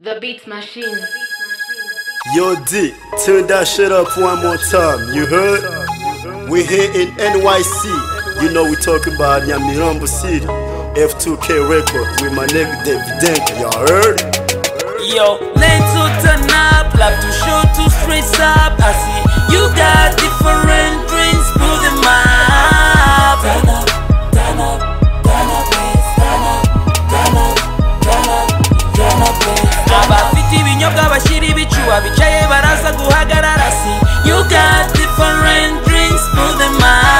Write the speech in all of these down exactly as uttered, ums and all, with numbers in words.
The Beats Machine. Yo D, turn that shit up one more time, you heard? We here in N Y C, you know we talking about Nyamirambo City. F two K record with my nigga Davidenko, y'all heard? Yo, let's turn up, love to show two straight up. I see you got different drinks, pull them up. Turn up, turn up, turn up, please, turn up, turn up, turn up, turn up, please. Abafite ibinyobwa bashiri bicuba bicaye baraza guhagarara. See you got different drinks, pull them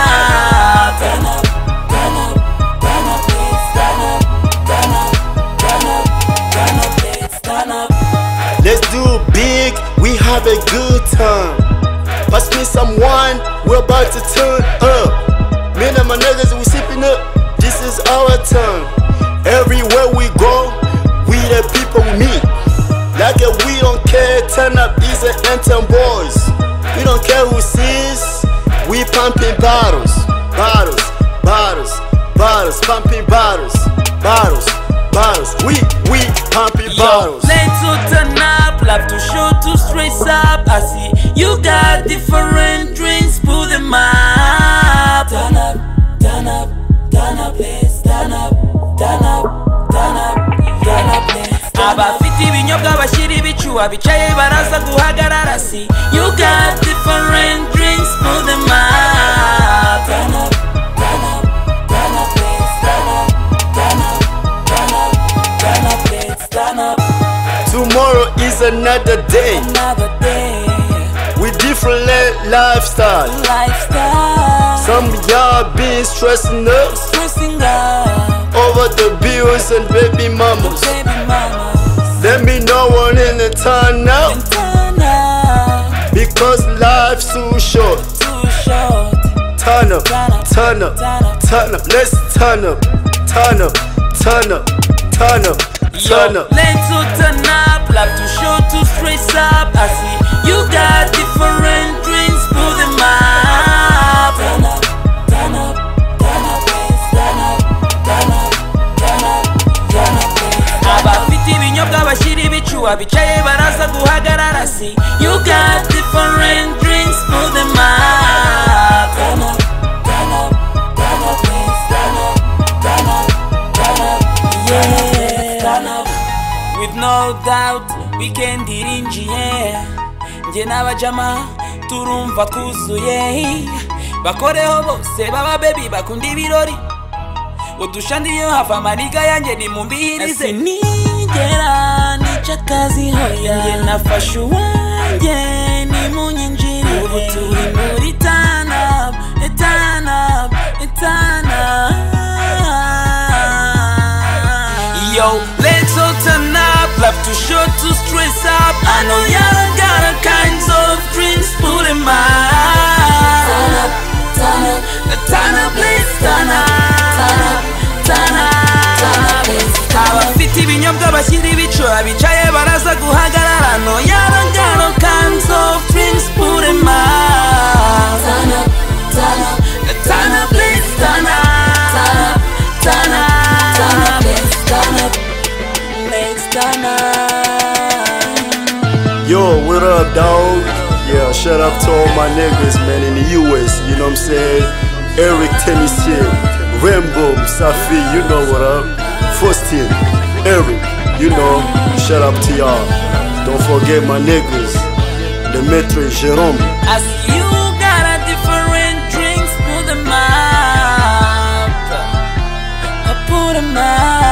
up. Turn up, turn up, turn up, please, turn up, turn up, turn up, turn up, please, turn up. Let's do big, we have a good time. Pass me some wine, we're about to turn up. Me and my niggas, we sipping up, this is our time. Everywhere we go, we the people we meet. Like a we don't care, turn up, these are anthem boys. We don't care who sees, we pumping bottles. Bottles, bottles, bottles, pumping bottles. Bottles, bottles, we, we pumping bottles. Let's turn up, love to show two straight up. I see you got different drinks, pull them up. Turn up, turn up, turn up, please, turn up, turn up, turn up, turn up, please. Abafite ibinyobwa bashiri bicuba bicaye baraza guhagarara. See you got different drinks, pull them up. Turn up, turn up, turn up, please, turn up, turn up, turn up, turn up, please, turn up. Tomorrow is another day. Another day. With different lifestyle. Lifestyle. Some of y'all been stressing up Stressing up. over the bills and baby mamas. Baby mama. Let me know one in the turn now, Turn up. because life's too short. Too short. Turn up, turn up, turn up. Let's turn up, turn up, turn up, turn up, turn up. Let's turn up, love to show two straight up. I see you got different drinks, pull them up. Turn up, turn up, turn up, please, turn up, turn up, turn up, turn up, please. Abafite ibinyobwa bashiri bicuba bicaye baraza guhagarara. See you got different drinks, pull them up. Turn up, turn up, turn up, please, turn up, turn up, turn up, yeah, turn up. With no doubt weekend irinjiye, nje n'abajama turumva twuzuye. Bakoreho bose baba baby bakunda ibirori, udushandiyo hafa amaniga yanjye nimumbihirize. Sinigera nica akazi hoya, nge nafashe uwanjye nimunyinjire. Ubu turi muri turn up, turn up, turn up. Yo, let's all turn up, love to show two straight up. I know y'all got all kinds of drinks, pull them up. Turn up, turn up, turn up, please, turn up, turn up, turn up, turn up, please. Abafite ibinyobwa bashiri bicuba bicaye baraza guhagarara. No y'all got all kinds of drinks, pull them up. Turn up, turn up, turn up, please, turn up, turn up, turn up, turn up, please, turn up, let's turn up. Yo, what up, dog? Yeah, shout out to all my niggas, man, in the U S, you know what I'm saying? Eric Tennessee, Rainbow, Safi, you know what up? Faustin, Eric, you know, shout out to y'all. Don't forget my niggas, Demetri, Jerome. I see you got a different drinks, pull them up. I put them up.